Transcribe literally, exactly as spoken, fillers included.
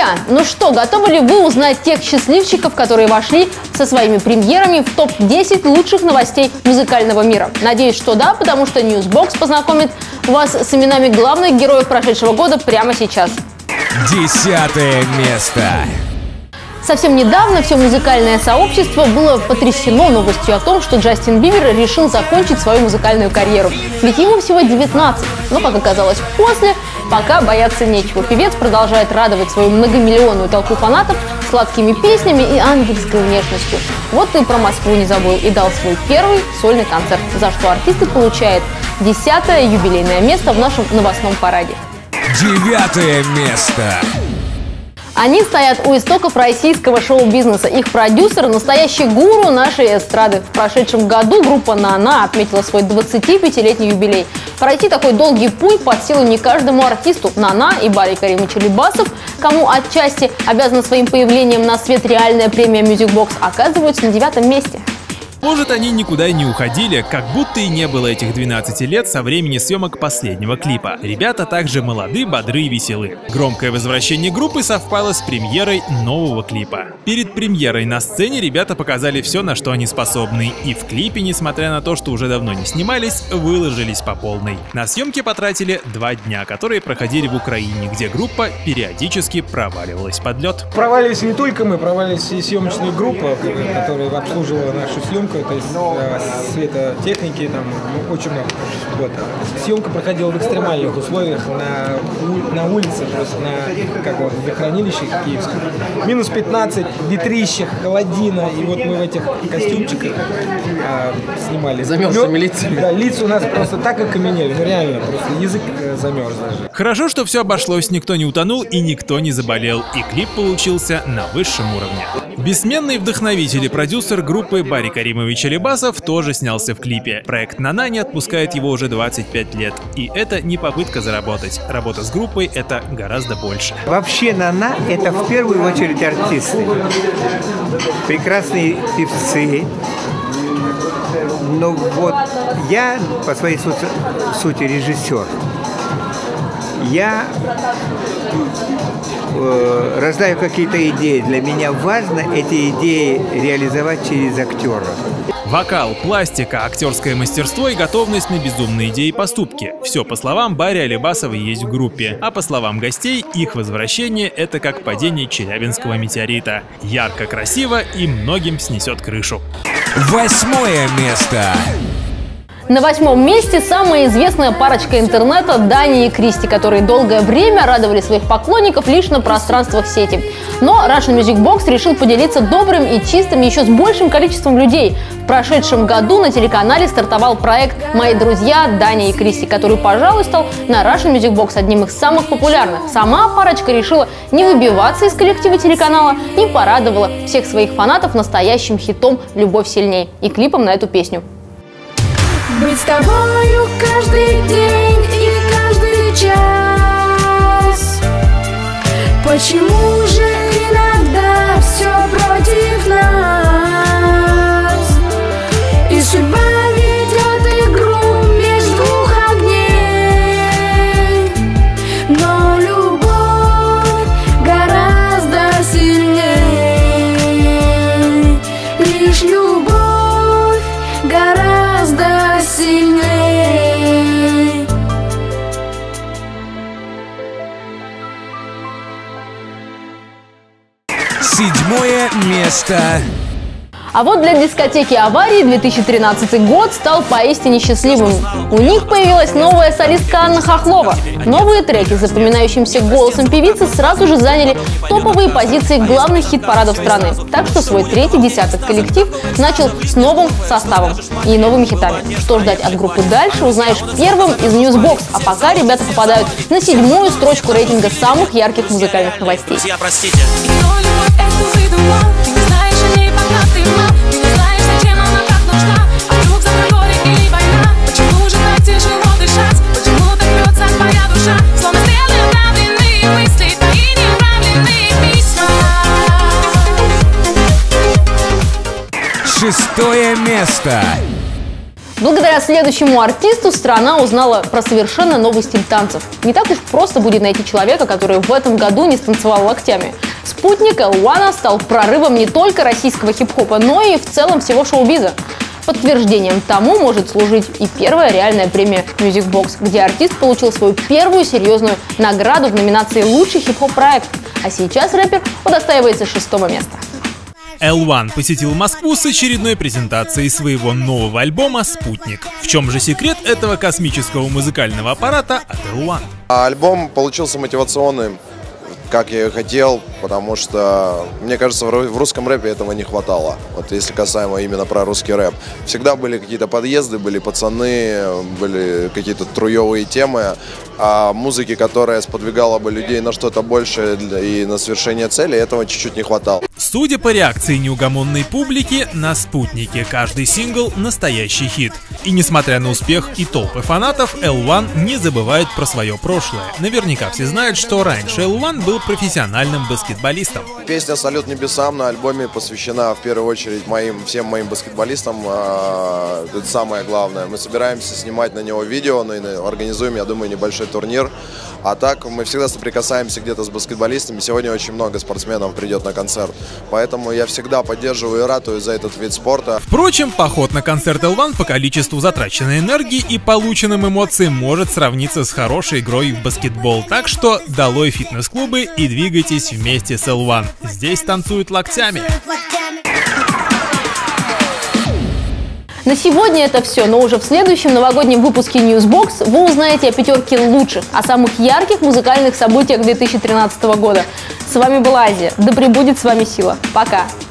Друзья, ну что, готовы ли вы узнать тех счастливчиков, которые вошли со своими премьерами в топ десять лучших новостей музыкального мира? Надеюсь, что да, потому что Newsbox познакомит вас с именами главных героев прошедшего года прямо сейчас. Десятое место. Совсем недавно все музыкальное сообщество было потрясено новостью о том, что Джастин Бибер решил закончить свою музыкальную карьеру. Ведь ему всего девятнадцать, но, как оказалось после, пока бояться нечего. Певец продолжает радовать свою многомиллионную толпу фанатов сладкими песнями и ангельской внешностью. Вот и про Москву не забыл и дал свой первый сольный концерт, за что артист получает десятое юбилейное место в нашем новостном параде. Девятое место. Они стоят у истоков российского шоу-бизнеса. Их продюсер – настоящий гуру нашей эстрады. В прошедшем году группа «НАНА» отметила свой двадцатипятилетний юбилей. Пройти такой долгий путь под силу не каждому артисту. «НАНА» и Барри Каримович Алибасов, кому отчасти обязана своим появлением на свет реальная премия Musicbox, оказываются на девятом месте. Может, они никуда и не уходили, как будто и не было этих двенадцати лет со времени съемок последнего клипа. Ребята также молоды, бодры и веселы. Громкое возвращение группы совпало с премьерой нового клипа. Перед премьерой на сцене ребята показали все, на что они способны. И в клипе, несмотря на то, что уже давно не снимались, выложились по полной. На съемки потратили два дня, которые проходили в Украине, где группа периодически проваливалась под лед. Проваливались не только мы, проваливались и съемочная группа, которая обслуживала нашу съемку. То есть э, светотехники, там ну, очень много. Вот. Съемка проходила в экстремальных условиях на, на улице, просто на как вот, хранилище киевском. минус пятнадцать, ветрище, холодина. И вот мы в этих костюмчиках э, снимали. Замерзшими лицами. Да, лица у нас просто так окаменели. Ну реально, просто язык э, замерз даже. Хорошо, что все обошлось, никто не утонул и никто не заболел. И клип получился на высшем уровне. Бессменный вдохновитель и продюсер группы Барри Каримович Алибасов тоже снялся в клипе. Проект «НАНА» не отпускает его уже двадцать пять лет. И это не попытка заработать. Работа с группой — это гораздо больше. Вообще «НАНА» — это в первую очередь артисты. Прекрасные певцы. Но вот я по своей сути, сути режиссер. Я э, рождаю какие-то идеи. Для меня важно эти идеи реализовать через актера. Вокал, пластика, актерское мастерство и готовность на безумные идеи и поступки. Все, по словам Барри Алибасова, есть в группе. А по словам гостей, их возвращение — это как падение челябинского метеорита. Ярко, красиво и многим снесет крышу. Восьмое место. На восьмом месте самая известная парочка интернета Дани и Кристи, которые долгое время радовали своих поклонников лишь на пространствах сети. Но Russian Musicbox решил поделиться добрым и чистым еще с большим количеством людей. В прошедшем году на телеканале стартовал проект «Мои друзья» Дани и Кристи, который, пожалуй, стал на Russian Musicbox одним из самых популярных. Сама парочка решила не выбиваться из коллектива телеканала и порадовала всех своих фанатов настоящим хитом «Любовь сильней» и клипом на эту песню. Быть с тобою каждый день и каждый час. Почему же иногда все против нас? И судьба ведет игру между двух огней. Но любовь гораздо сильнее. Лишь любовь гораздо сильней. Седьмое место. А вот для дискотеки «Аварии» две тысячи тринадцатый год стал поистине счастливым. У них появилась новая солистка Анна Хохлова. Новые треки с запоминающимся голосом певицы сразу же заняли топовые позиции главных хит-парадов страны. Так что свой третий десяток коллектив начал с новым составом и новыми хитами. Что ждать от группы дальше, узнаешь первым из Newsbox. А пока ребята попадают на седьмую строчку рейтинга самых ярких музыкальных новостей. Шестое место. Благодаря следующему артисту страна узнала про совершенно новый стиль танцев. Не так уж просто будет найти человека, который в этом году не станцевал локтями. Спутник эл один стал прорывом не только российского хип-хопа, но и в целом всего шоу-биза. Подтверждением тому может служить и первая реальная премия Music Box, где артист получил свою первую серьезную награду в номинации «Лучший хип-хоп проект». А сейчас рэпер удостаивается шестого места. эл один посетил Москву с очередной презентацией своего нового альбома «Спутник». В чем же секрет этого космического музыкального аппарата от эл один? Альбом получился мотивационным, как я и хотел, потому что, мне кажется, в русском рэпе этого не хватало. Вот если касаемо именно про русский рэп. Всегда были какие-то подъезды, были пацаны, были какие-то труевые темы, а музыки, которая сподвигала бы людей на что-то большее и на совершение цели, этого чуть-чуть не хватало. Судя по реакции неугомонной публики, на «Спутнике» каждый сингл – настоящий хит. И несмотря на успех и толпы фанатов, эл один не забывает про свое прошлое. Наверняка все знают, что раньше эл один был профессиональным баскетболистом. Песня «Салют небесам» на альбоме посвящена в первую очередь моим, всем моим баскетболистам. Это самое главное. Мы собираемся снимать на него видео, организуем, я думаю, небольшой турнир. А так мы всегда соприкасаемся где-то с баскетболистами. Сегодня очень много спортсменов придет на концерт. Поэтому я всегда поддерживаю и ратую за этот вид спорта. Впрочем, поход на концерт эл один по количеству затраченной энергии и полученным эмоциям может сравниться с хорошей игрой в баскетбол. Так что долой фитнес-клубы и двигайтесь вместе с эл один. Здесь танцуют локтями. На сегодня это все, но уже в следующем новогоднем выпуске Newsbox вы узнаете о пятерке лучших, о самых ярких музыкальных событиях две тысячи тринадцатого года. С вами была Азия. Да пребудет с вами сила. Пока!